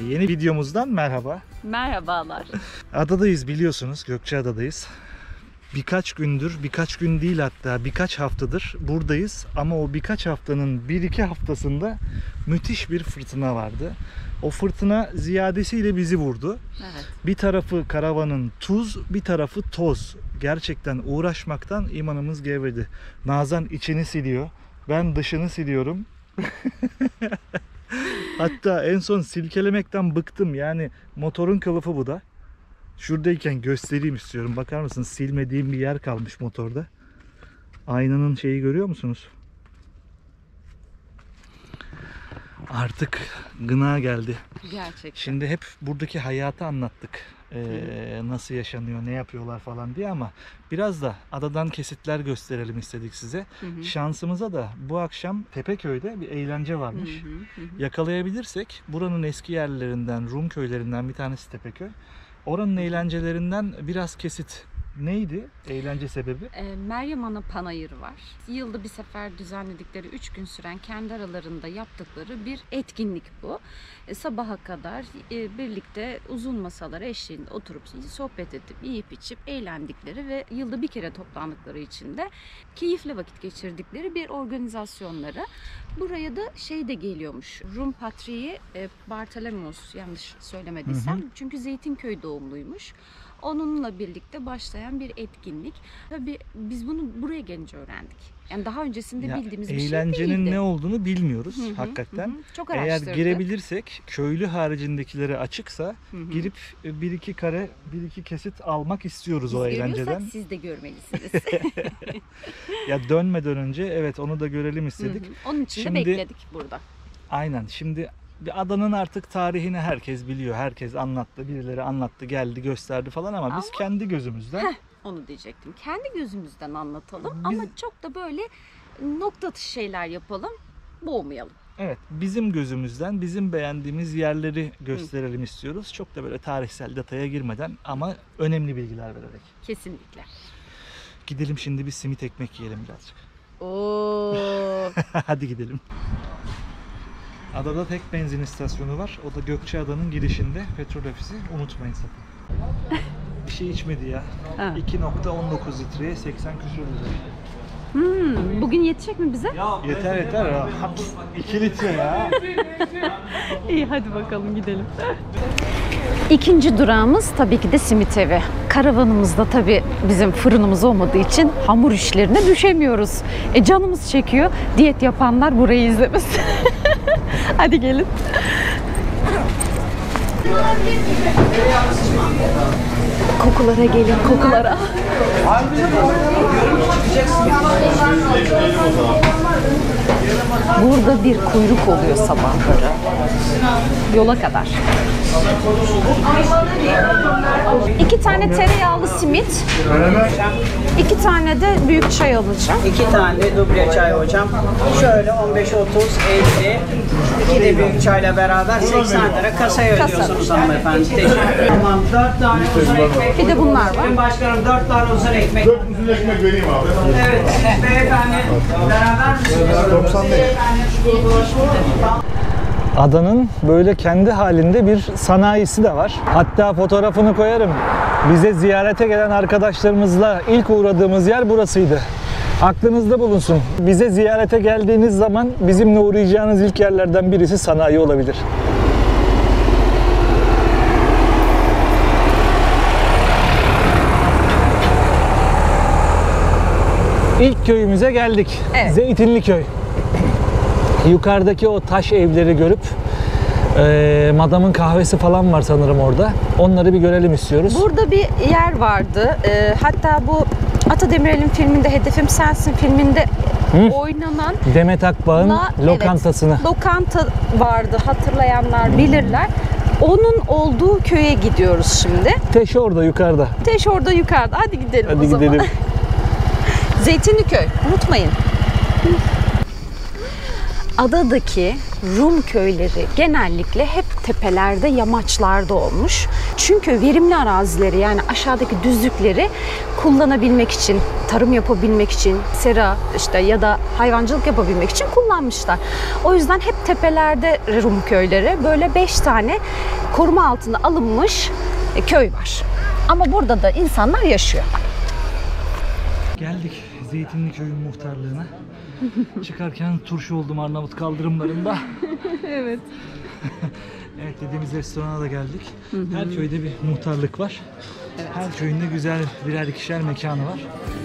Yeni videomuzdan merhaba. Merhabalar. Adadayız biliyorsunuz, Gökçeada'dayız. Birkaç gündür, birkaç gün değil hatta birkaç haftadır buradayız. Ama o birkaç haftanın 1-2 haftasında müthiş bir fırtına vardı. O fırtına ziyadesiyle bizi vurdu. Evet. Bir tarafı karavanın tuz, bir tarafı toz. Gerçekten uğraşmaktan imanımız gevredi. Nazan içini siliyor, ben dışını siliyorum. Hatta en son silkelemekten bıktım. Yani motorun kılıfı bu da. Şuradayken göstereyim istiyorum. Bakar mısınız? Silmediğim bir yer kalmış motorda. Aynanın şeyi görüyor musunuz? Artık gına geldi. Gerçekten. Şimdi hep buradaki hayatı anlattık. Nasıl yaşanıyor, ne yapıyorlar falan diye, ama biraz da adadan kesitler gösterelim istedik size. Şansımıza da bu akşam Tepeköy'de bir eğlence varmış. Yakalayabilirsek buranın eski yerlerinden, Rum köylerinden bir tanesi Tepeköy. Oranın eğlencelerinden biraz kesit. Neydi eğlence sebebi? Meryem Ana Panayırı var. Yılda bir sefer düzenledikleri 3 gün süren kendi aralarında yaptıkları bir etkinlik bu. Sabaha kadar birlikte uzun masalar eşliğinde oturup sohbet edip yiyip içip eğlendikleri ve yılda bir kere toplandıkları için de keyifli vakit geçirdikleri bir organizasyonları. Buraya da şey de geliyormuş. Rum Patriği Bartolomos, yanlış söylemediysem. Çünkü Zeytinköy doğumluymuş. Onunla birlikte başlayan bir etkinlik ve biz bunu buraya gelince öğrendik. Yani daha öncesinde bildiğimiz bir şey değildi. Eğlencenin ne olduğunu bilmiyoruz hakikaten. Çok Eğer araştırdık. girebilirsek, köylü haricindekileri açıksa girip bir iki kare, bir iki kesit almak istiyoruz o eğlenceden. Siz de görmelisiniz. Ya dönmeden önce evet, onu da görelim istedik. Onun için de bekledik burada. Aynen. Şimdi bir adanın artık tarihini herkes biliyor. Herkes anlattı, birileri anlattı, geldi, gösterdi falan, ama biz kendi gözümüzden... Onu diyecektim. Kendi gözümüzden anlatalım ama çok da böyle nokta atışı şeyler yapalım, boğmayalım. Evet, bizim gözümüzden, bizim beğendiğimiz yerleri gösterelim istiyoruz. Çok da böyle tarihsel detaya girmeden ama önemli bilgiler vererek. Kesinlikle. Gidelim şimdi bir simit ekmek yiyelim birazcık. Oo. Hadi gidelim. Adada tek benzin istasyonu var. O da Gökçeada'nın girişinde. Petrol ofisi. Unutmayın sakın. Bir şey içmedi ya. 2.19 litreye 80 küsur lira. Bugün yetecek mi bize? Yeter. 2 litre ya. İyi, hadi bakalım gidelim. İkinci durağımız tabii ki de simit evi. Karavanımızda tabii bizim fırınımız olmadığı için hamur işlerine düşemiyoruz. Canımız çekiyor. Diyet yapanlar burayı izlemesin. Hadi gelin. Kokulara gelin, kokulara. Burada bir kuyruk oluyor sabahları. Yola kadar. 2 tane tereyağlı simit. 2 tane de büyük çay alacağım. 2 tane duble çay hocam. Şöyle 15, 30, 50. 2 de büyük çayla beraber 80 lira kasaya ödüyorsunuz hanımefendi. Teşekkür. Tamam, 4 tane uzun ekmek. Bir de bunlar var. Başkanım 4 tane uzun ekmek. 4 uzun ekmek vereyim abi. Evet, beyefendi beraber misiniz? 95. Adanın böyle kendi halinde bir sanayisi de var. Hatta fotoğrafını koyarım. Bize ziyarete gelen arkadaşlarımızla ilk uğradığımız yer burasıydı. Aklınızda bulunsun. Bize ziyarete geldiğiniz zaman bizimle uğrayacağınız ilk yerlerden birisi sanayi olabilir. İlk köyümüze geldik. Evet. Zeytinliköy. Yukarıdaki o taş evleri görüp madamın kahvesi falan var sanırım orada. Onları bir görelim istiyoruz. Burada bir yer vardı. Hatta bu Ata Demirer'in filminde, Hedefim Sensin filminde oynanan Demet Akbağ'ın lokantasını. Evet, lokanta vardı, hatırlayanlar bilirler. Onun olduğu köye gidiyoruz şimdi. Teş orada yukarıda. Teş orada yukarıda. Hadi gidelim Hadi o zaman. gidelim. Zeytinliköy. Unutmayın. adadaki Rum köyleri genellikle hep tepelerde, yamaçlarda olmuş. Çünkü verimli arazileri, yani aşağıdaki düzlükleri kullanabilmek için, tarım yapabilmek için, sera işte ya da hayvancılık yapabilmek için kullanmışlar. O yüzden hep tepelerde Rum köyleri, böyle 5 tane koruma altına alınmış köy var. Ama burada da insanlar yaşıyor. Geldik Zeytinli Köy'ün muhtarlığına. Çıkarken turşu oldum Arnavut kaldırımlarında. Evet. Evet, dediğimiz restorana da geldik. Her köyde bir muhtarlık var. Evet. Her köyünde güzel birer ikişer mekanı var.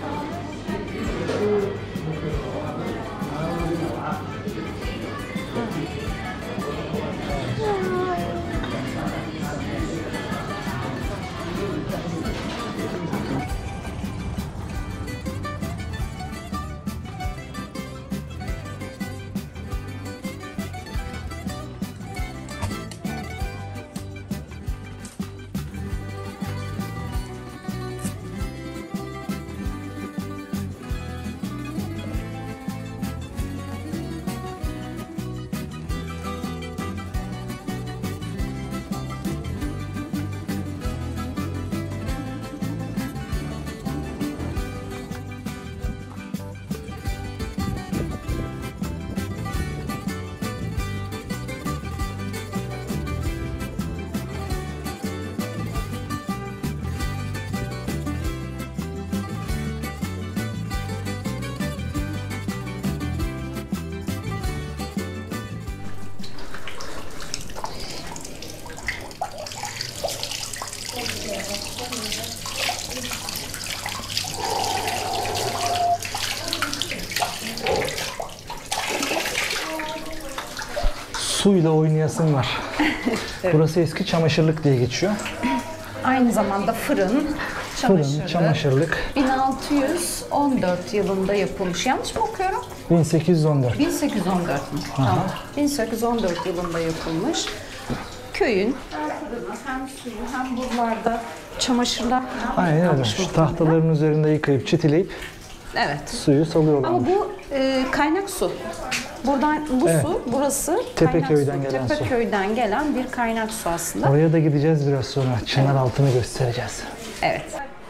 Suyla oynayasın var. Evet. Burası eski çamaşırlık diye geçiyor. Aynı zamanda fırın, çamaşırlık. 1614 yılında yapılmış. Yanlış mı okuyorum? 1814. 1814 mu? Tamam. 1814 yılında yapılmış. Köyün hem fırını, hem suyu, hem buralarda çamaşırlar. Aynen öyle. Şu tahtaların üzerinde yıkayıp çitileyip suyu salıyorlar. Ama bu kaynak su. Buradan bu su, burası Tepeköy'den gelen su. Tepeköy'den gelen bir kaynak su aslında. Oraya da gideceğiz biraz sonra. Çınar altını göstereceğiz. Evet.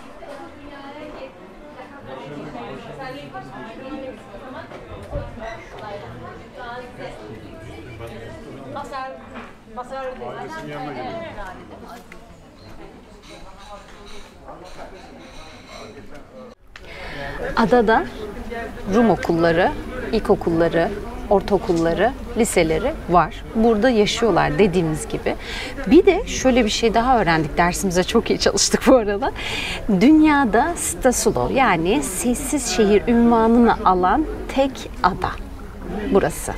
Adada Rum okulları, ilkokulları, ortaokulları, liseleri var. Burada yaşıyorlar dediğimiz gibi. Bir de şöyle bir şey daha öğrendik. Dersimize çok iyi çalıştık bu arada. Dünyada Stasulo, yani sessiz şehir unvanını alan tek ada burası.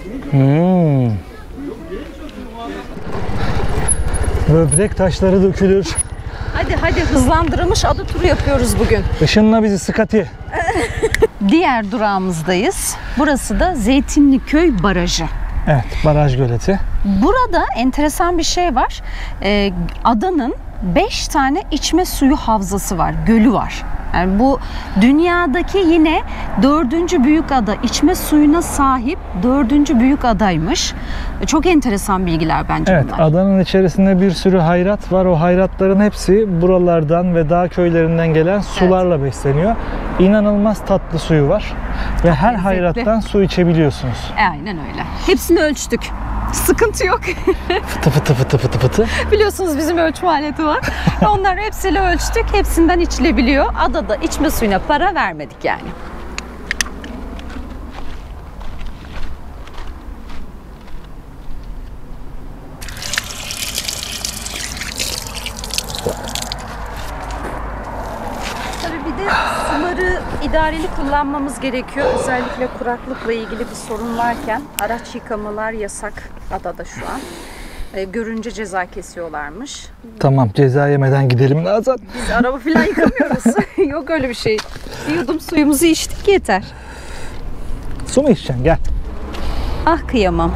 Böbrek taşları dökülür. Hadi hızlandırılmış ada turu yapıyoruz bugün. Işınla bizi Skati. Diğer durağımızdayız. Burası da Zeytinliköy Barajı. Evet, baraj göleti. Burada enteresan bir şey var. Adanın 5 tane içme suyu havzası var, gölü var. Yani bu dünyadaki yine 4. büyük ada, içme suyuna sahip 4. büyük adaymış. Çok enteresan bilgiler bence evet, bunlar. adanın içerisinde bir sürü hayrat var. O hayratların hepsi buralardan ve dağ köylerinden gelen sularla besleniyor. İnanılmaz tatlı suyu var. Ve her hayrattan su içebiliyorsunuz. Aynen öyle. Hepsini ölçtük. Sıkıntı yok. Fıtı fıtı fıtı fıtı fıtı. Biliyorsunuz bizim ölçme aleti var. Onları hepsiyle ölçtük. Hepsinden içilebiliyor. Adada içme suyuna para vermedik yani. Tabii bir de suları idareli kullanmamız gerekiyor. Özellikle kuraklıkla ilgili bir sorun varken araç yıkamalar yasak adada şu an. Görünce ceza kesiyorlarmış. Tamam, ceza yemeden gidelim Nazan. Biz araba falan yıkamıyoruz. Yok öyle bir şey. Bir yudum suyumuzu içtik yeter. Su mu içeceksin? Gel. Ah kıyamam.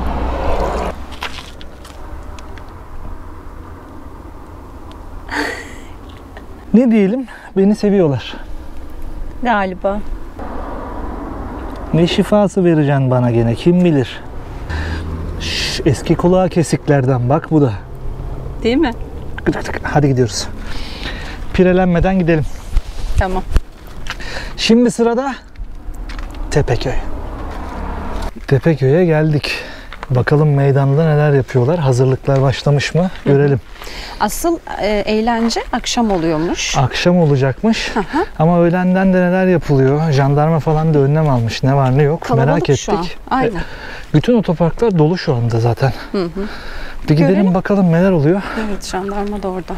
Ne diyelim? Beni seviyorlar. Galiba. Ne şifası vereceksin bana gene, kim bilir. yapılmış. Eski kulağı kesiklerden. Bak bu da. Değil mi? Hadi gidiyoruz. Pirelenmeden gidelim. Tamam. Şimdi sırada Tepeköy. Tepeköy'e geldik. Bakalım meydanda neler yapıyorlar. Hazırlıklar başlamış mı? Görelim. Asıl eğlence akşam oluyormuş. Akşam olacakmış. Ama öğlenden de neler yapılıyor? Jandarma falan da önlem almış. Ne var ne yok Kalabalık merak şu an. ettik. Aynen. Bütün otoparklar dolu şu anda zaten. Bir gidelim Görelim. bakalım neler oluyor. Evet, jandarma da orada.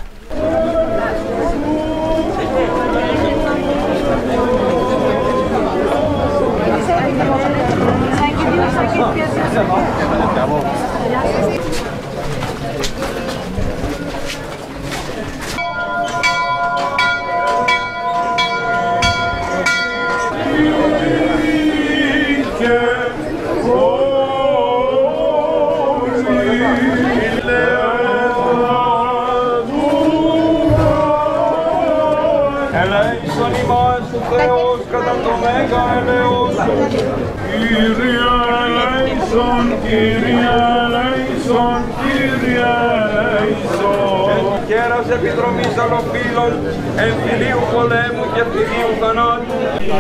Eleison imas Theos katantomega eleos. Kyrie eleison, Kyrie eleison, Kyrie eleison. Kieras επιδρομής αλλοφύλων, εμφυλίου πολέμου και φυλίου θανάτου.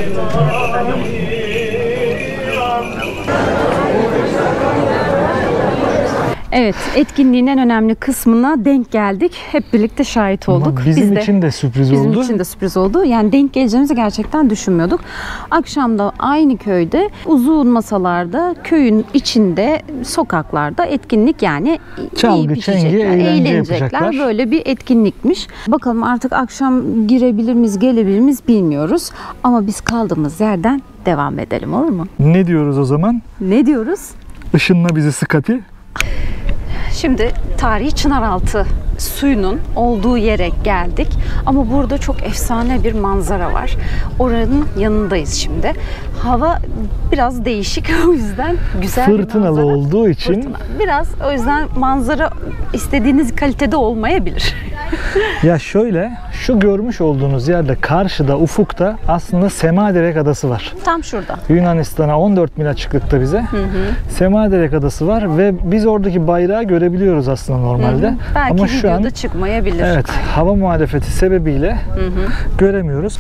Evet, etkinliğin en önemli kısmına denk geldik. Hep birlikte şahit olduk. Bizim için de sürpriz Bizim oldu. için de sürpriz oldu. Yani denk geleceğimizi gerçekten düşünmüyorduk. Akşam da aynı köyde uzun masalarda, köyün içinde, sokaklarda etkinlik, yani Çalgı, yiyip çengi, içecekler, eğlence eğlenecekler. yapacaklar. Böyle bir etkinlikmiş. Bakalım artık akşam girebilir miyiz, gelebilir miyiz bilmiyoruz. Ama biz kaldığımız yerden devam edelim, olur mu? Ne diyoruz o zaman? Ne diyoruz? Işınla bizi Skati. Şimdi tarihi Çınaraltı suyunun olduğu yere geldik. Ama burada çok efsane bir manzara var. Oranın yanındayız şimdi. Hava biraz değişik, o yüzden güzel bir Fırtınalı manzara. olduğu için Fırtına. Biraz, o yüzden manzara istediğiniz kalitede olmayabilir. ya şöyle, şu görmüş olduğunuz yerde karşıda ufukta aslında Semaderek Adası var. Tam şurada. Yunanistan'a 14 mil açıklıkta bize. Semaderek Adası var ve biz oradaki bayrağı görebiliyoruz aslında normalde. Belki Ama şu videoda an çıkmayabilir. evet, hava muhalefeti sebebiyle göremiyoruz.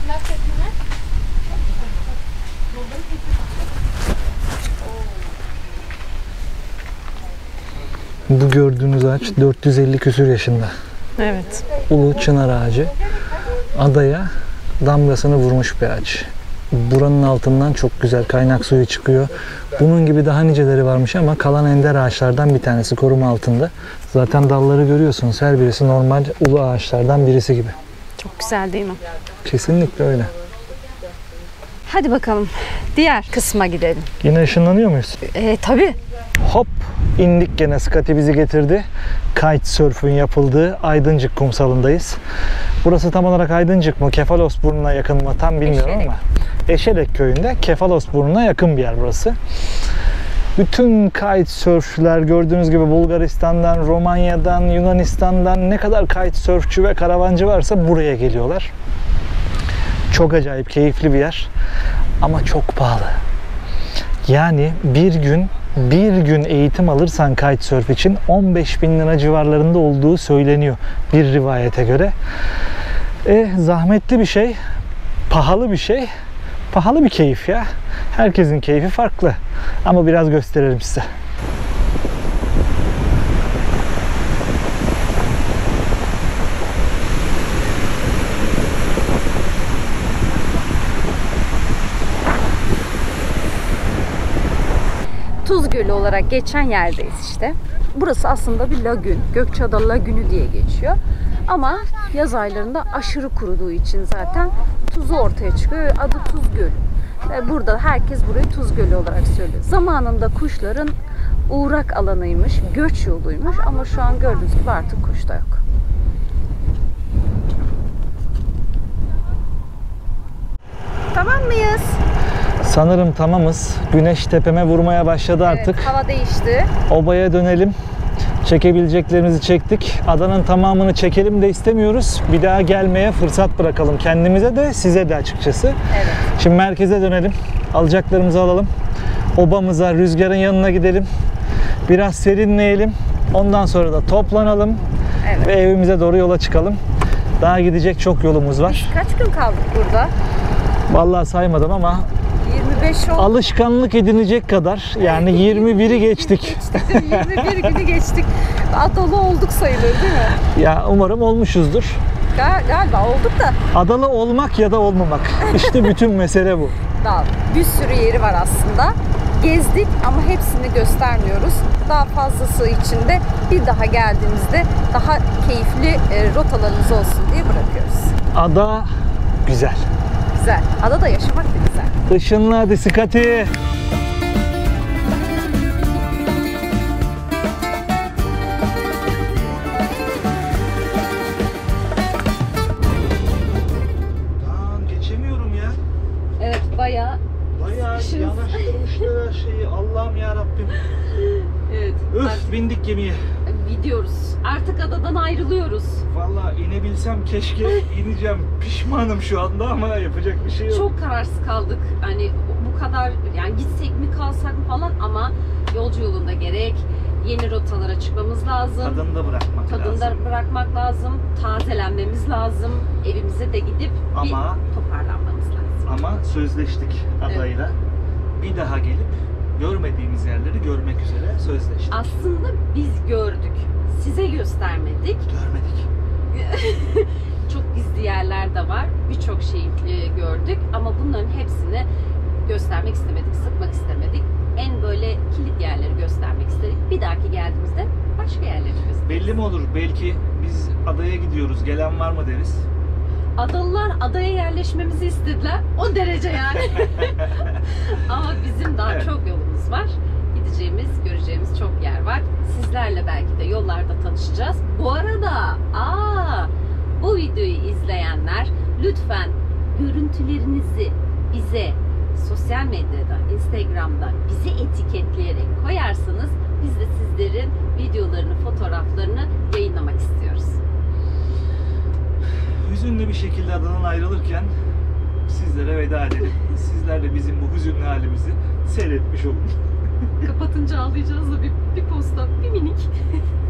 Bu gördüğünüz ağaç 450 küsür yaşında. Evet. Ulu çınar ağacı. Adaya damgasını vurmuş bir ağaç. Buranın altından çok güzel kaynak suyu çıkıyor. Bunun gibi daha niceleri varmış ama kalan ender ağaçlardan bir tanesi koruma altında. Zaten dalları görüyorsunuz. Her birisi normal ulu ağaçlardan birisi gibi. Çok güzel değil mi? Kesinlikle öyle. Hadi bakalım diğer kısma gidelim. Yine ışınlanıyor muyuz? Tabii. Hop indik gene. Skati bizi getirdi. Kitesurf'ün yapıldığı Aydıncık kumsalındayız. Burası tam olarak Aydıncık mı, Kefalosburnu'na yakın mı tam bilmiyorum ama Eşerek köyünde Kefalosburnu'na yakın bir yer burası. Bütün kitesurfçüler gördüğünüz gibi Bulgaristan'dan, Romanya'dan, Yunanistan'dan ne kadar kitesurfçü ve karavancı varsa buraya geliyorlar. Çok acayip keyifli bir yer ama çok pahalı. Yani bir gün eğitim alırsan kitesurf için 15.000 lira civarlarında olduğu söyleniyor bir rivayete göre. Zahmetli bir şey, pahalı bir şey, pahalı bir keyif ya. Herkesin keyfi farklı ama biraz gösterelim size. Tuz Gölü olarak geçen yerdeyiz işte. Burası aslında bir lagün. Gökçeada Lagünü diye geçiyor. Ama yaz aylarında aşırı kuruduğu için zaten tuzu ortaya çıkıyor. Adı Tuz Gölü. Ve burada herkes burayı Tuz Gölü olarak söylüyor. Zamanında kuşların uğrak alanıymış, göç yoluymuş ama şu an gördüğünüz gibi artık kuş da yok. Tamam mıyız? Sanırım tamamız. Güneş tepeme vurmaya başladı artık. Evet, hava değişti. Obaya dönelim. Çekebileceklerimizi çektik. Adanın tamamını çekelim de istemiyoruz. Bir daha gelmeye fırsat bırakalım kendimize de size de açıkçası. Evet. Şimdi merkeze dönelim. Alacaklarımızı alalım. Obamıza, rüzgarın yanına gidelim. Biraz serinleyelim. Ondan sonra da toplanalım. Evet. Ve evimize doğru yola çıkalım. Daha gidecek çok yolumuz var. Biz kaç gün kaldık burada? Vallahi saymadım ama 25 oldu. alışkanlık edinecek kadar, yani 21'i geçtik. 21 günü geçtik. Adalı olduk sayılır değil mi? Ya umarım olmuşuzdur. Galiba olduk da Adalı olmak ya da olmamak. İşte bütün mesele bu. daha bir sürü yeri var aslında. Gezdik ama hepsini göstermiyoruz. Daha fazlası için de bir daha geldiğimizde daha keyifli rotalarımız olsun diye bırakıyoruz. Ada güzel. Güzel. Adada yaşamak da güzel. Işınlı hadi Skati. Geçemiyorum ya. Evet, bayağı yanaştırmışlar her şeyi. Allah'ım ya Rabbim. evet. Öf, bindik gemiye. Gidiyoruz. Artık adadan ayrılıyoruz. Vallahi inebilsem keşke, ineceğim. Pişmanım şu anda ama yapacak bir şey yok. Çok kararsız kaldık. Hani bu kadar, yani gitsek mi kalsak mı falan, ama yolcu yolunda gerek. Yeni rotalara çıkmamız lazım. Tadını da bırakmak lazım. Tadını da bırakmak lazım. Tazelenmemiz lazım. Evimize de gidip Ama bir toparlanmamız lazım. Ama sözleştik adayla. Bir daha gelip görmediğimiz yerleri görmek üzere sözleştik. Aslında biz gördük. Size göstermedik. Görmedik. Çok gizli yerler de var. Birçok şeyi gördük ama bunların hepsini göstermek istemedik, sıkmak istemedik. En böyle kilit yerleri göstermek istedik. Bir dahaki geldiğimizde başka yerleri gösteririz. Belli mi olur? Belki biz adaya gidiyoruz, gelen var mı deriz. Adalılar adaya yerleşmemizi istediler. O derece yani. Ama bizim daha Evet. çok yolumuz var. Gideceğimiz, göreceğimiz çok yer var. Sizlerle belki de yollarda tanışacağız. Bu arada bu videoyu izleyenler lütfen görüntülerinizi bize sosyal medyada, Instagram'da bizi etiketleyerek koyarsanız biz de sizlerin videolarını, fotoğraflarını yayınlamak istiyoruz. Hüzünlü bir şekilde adadan ayrılırken sizlere veda edelim. Sizler de bizim bu hüzünlü halimizi seyretmiş olun. Kapatınca ağlayacağız da bir posta, bir minik.